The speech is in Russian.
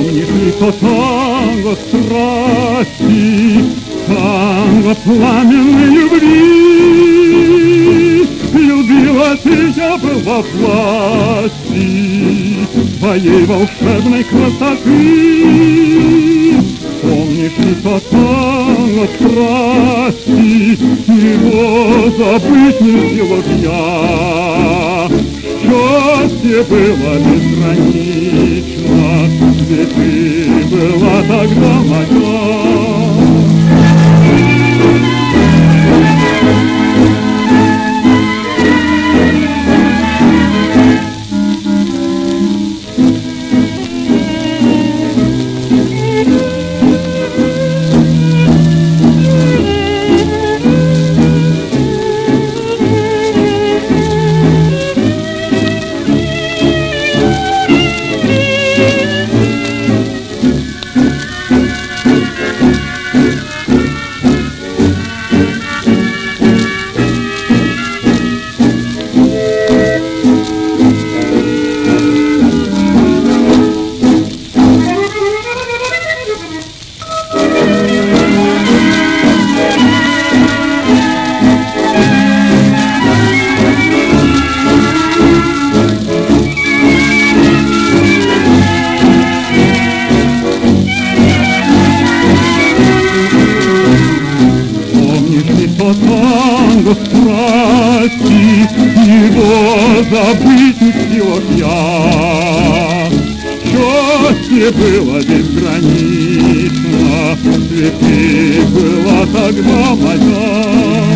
Помнишь ли то танго страсти, танго пламенной любви? Любила ты, я был во власти твоей волшебной красоты. Помнишь ли то танго страсти, его забыть не в силах я. Счастье было безгранично, ведь ты была тогда моя. Танго страсти, его забыть не в силах я. Счастье было безгранично, ведь ты была тогда моя.